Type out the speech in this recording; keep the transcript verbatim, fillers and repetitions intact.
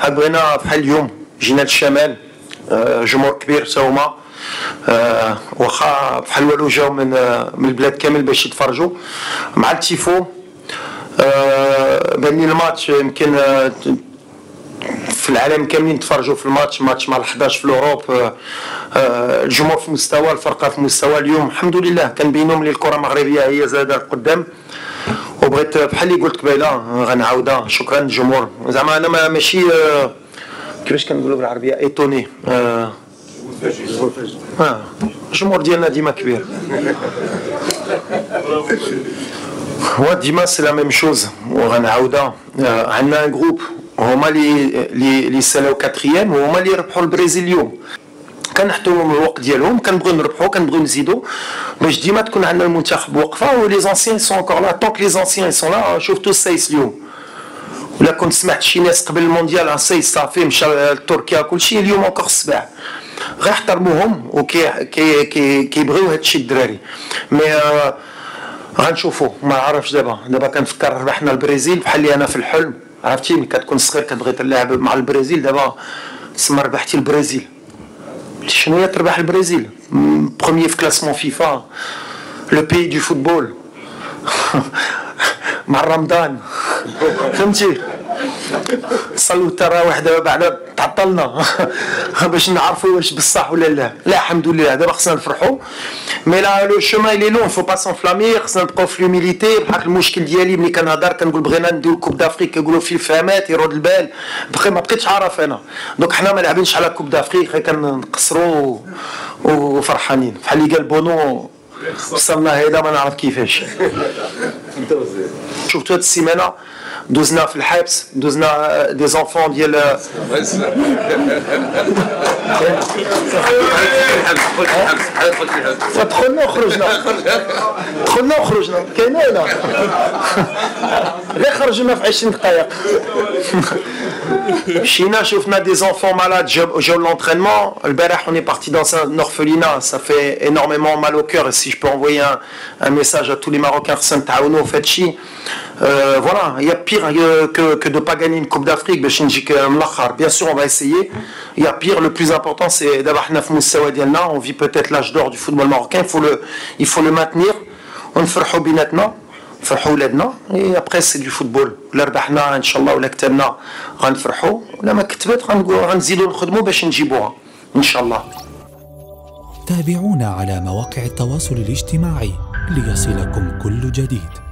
عاد بغينا بحال اليوم جينا للشمال، جمهور كبير تا هما، واخا بحال والو جاو من من البلاد كامل باش يتفرجوا مع التيفو. بان لي الماتش يمكن في العالم كاملين تفرجوا في الماتش، ماتش مع الحداش في الاوروب. الجمهور في مستوى، الفرقه في مستوى. اليوم الحمد لله كنبينوا ملي الكره المغربيه هي زاده قدام. وبغيت بحال اللي قلت قبيله غنعاودها، شكرا للجمهور. زعما انا ماشي كيفاش كنقولوا بالعربيه ايتوني، اه الجمهور ديالنا ديما كبير. هو ديما سي لا ميم شوز وغنعاودها. عندنا ان جروب هما اللي اللي سالاو كاتريام، وهما اللي ربحوا البرازيل اليوم. كنحترموا الوقت ديالهم، كنبغيو نربحوا، كنبغيو نزيدوا باش ديما تكون عندنا المنتخب واقفه. ولي زونسيان سون انكور لا، طونك لي زونسيان سون لا. شفتوا السايس اليوم، ولا كنت سمعت شي ناس قبل المونديال السايس صافي مشى لتركيا كلشي، اليوم انكور السباع. غير احترموهم وكي كي كي كيبغيو هادشي الدراري. مي غنشوفوا، ما عرفتش. دابا دابا كنفكر ربحنا البرازيل بحال اللي انا في الحلم، عرفتي ملي كتكون صغير كتبغي تلعب مع البرازيل. دابا تسمى ربحتي البرازيل. شنو هي تربح البرازيل؟ بروميي في كلاسمون فيفا، لو بيي دو فوتبول مع رمضان، فهمتي؟ صلوا التراويح دابا بعد تعطلنا باش نعرفوا واش بصح ولا لا. لا الحمد لله دابا خصنا نفرحوا. مي لا لو شومان لي لون، فو با سونفلامي. خصنا نبقاو في لوميليتي. بحال المشكل ديالي ملي كنهضر كنقول بغينا نديرو كوب دافريك، كيقولوا في الفهمات يرد البال. بقي ما بقيتش عارف انا. دونك حنا ما لاعبينش على كوب دافريك، غير كنقصروا وفرحانين. بحال اللي قال بونو وصلنا هيدا ما نعرف كيفاش. شفتوا هاد السيمانه دوزنا في الحبس، دوزنا دي زونفون ديال دخلنا وخرجنا، دخلنا وخرجنا كاينه ولا غير خرجنا في عشرين دقائق. مشينا شفنا دي زونفون مالاد جاو لونترينمون. البارح اون اي بارتي دون ان اورفلينا، سا في انورميمون مال او كور. سي جو بو انفويي ان ميساج ا تو لي ماروكان، خصنا نتعاونوا في هادشي. فوالا يا بير que, que de ne pas gagner une Coupe d'Afrique. Bien sûr, on va essayer. Il y a pire. Le plus important, c'est d'avoir on vit peut-être l'âge d'or du football marocain. Il faut le, il faut le maintenir. On fait بيناتنا، نفرحوا ولادنا. Et après, c'est du football. لا ربحنا إن شاء الله ولا كتبنا غنفرحوا، ولا ما كتبت غنزيدوا نخدموا باش نجيبوها إن شاء الله. تابعونا على مواقع التواصل الاجتماعي ليصلكم كل جديد.